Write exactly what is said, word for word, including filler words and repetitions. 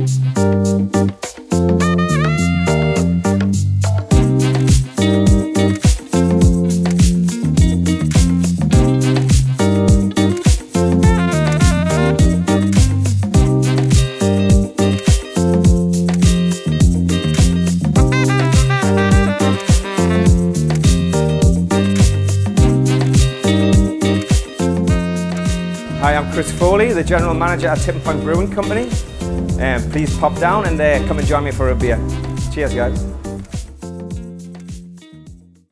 Hi, I'm Chris Foley, the General Manager at Tipping Point Brewing Company. Um, please pop down and uh, come and join me for a beer. Cheers, guys.